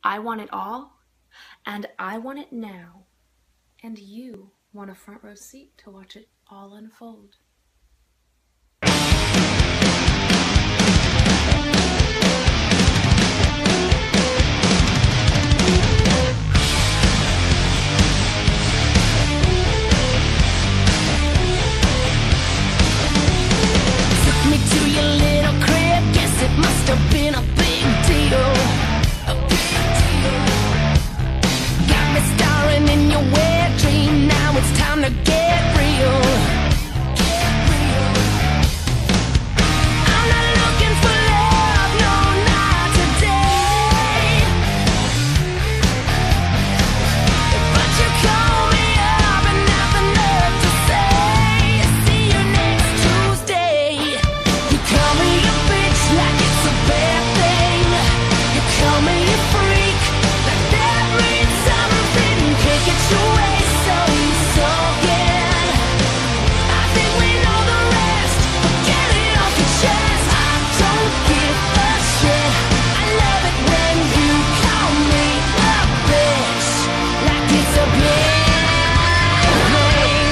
I want it all, and I want it now. And you want a front row seat to watch it all unfold. Took me to your little crib, guess it must have been a big deal. A big deal. Got me starring in your wet dream, now it's time to get real. Get real. I'm not looking for love, no, not today. But you call me up and have the nerve to say, see you next Tuesday. You call me a bitch like it's a bad thing. You call me a freak like that means something. Can't get your way, so you again. I think we know the rest, but get it off your chest. I don't give a shit. I love it when you call me a bitch like it's a bad thing.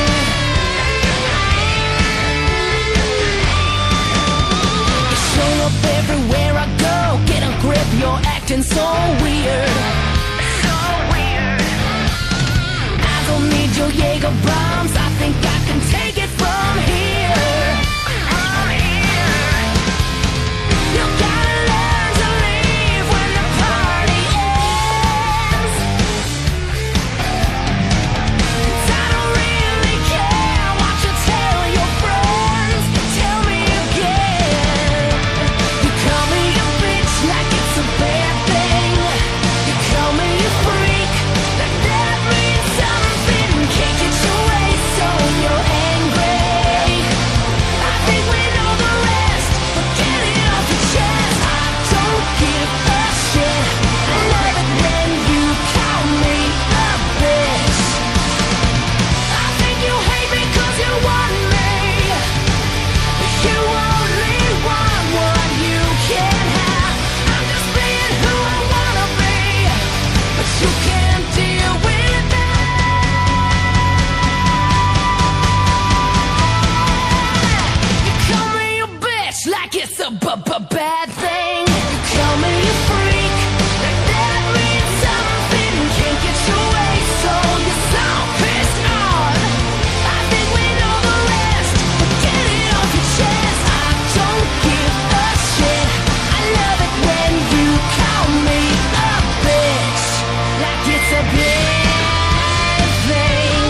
You show up everywhere I go, get a grip, you're acting so weird. So weird. I don't need your Jaeger bombs, I think I can take it from here. From here. You gotta learn to leave when the party ends. 'Cause I don't really care what you tell your friends. Tell me again. You call me a bitch like it's a bad thing. You call me a freak like that means something. Can't get your way, so you're angry. I think we know the rest, but get it off your chest. I don't give a shit. I love it when you call me a bitch. I think you hate me 'cause you want me. You only want what you can have. I'm just being who I wanna be, but you can't deal with that. You call me a bitch like it's a bad thing. You call me a freak like that means something. Can't get your way, so you're so pissed off. I think we know the rest, but get it off your chest. I don't give a shit. I love it when you call me a bitch like it's a bad thing.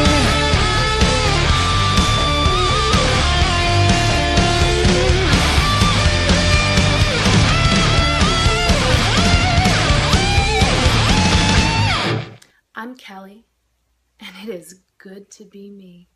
I'm Kelly, and it is good to be me.